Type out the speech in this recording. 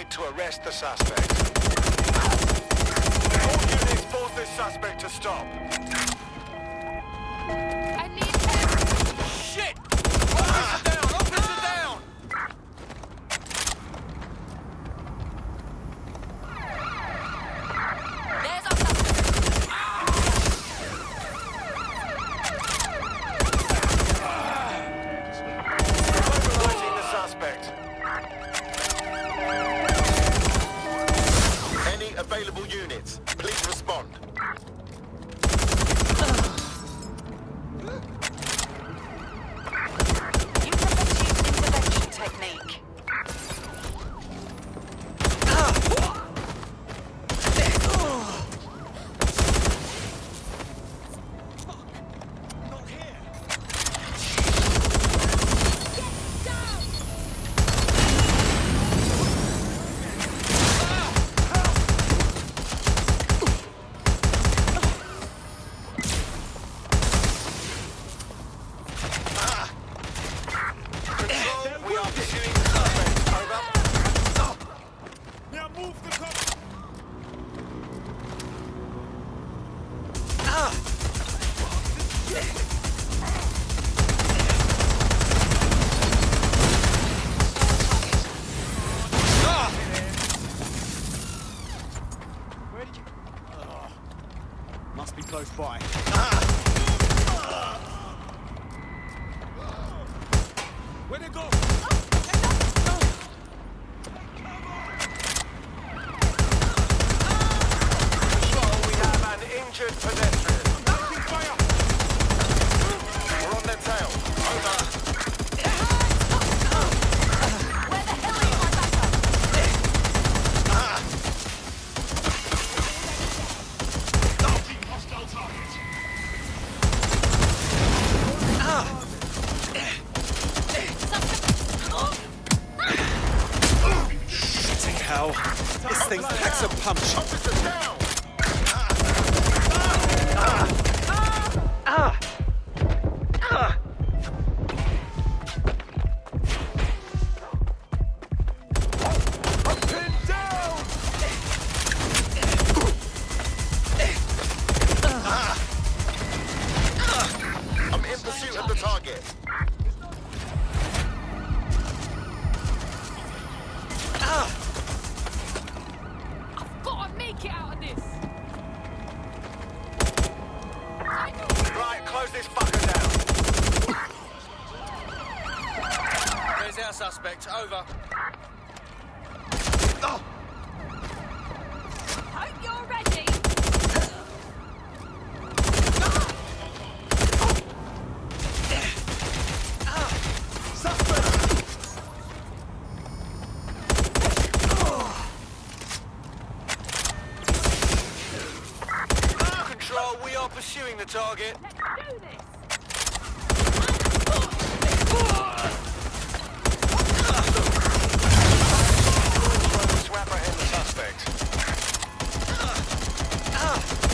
need to arrest the suspect. All units force this suspect to stop. I need help! Shit! Officer down! Officer down! There's our suspect! Mobilizing the suspect. Any available units, please respond. Intervention technique. We are pursuing the suspect. Over. Now move the car. Where did you? Must be close by. Where'd it go? Control, we have an injured pedestrian. Taking fire. We're on their tail. Over. Where the hell are you, my backup? Hostile target. Shitting hell. This thing packs a punch. Officer down! Pin down! I'm in pursuit of the target. Gotta make it out of this! Right, close this fucker down. There's our suspect. Over. Hope you're ready! Control, we are pursuing the target. Let's do this! Swapper and the suspect.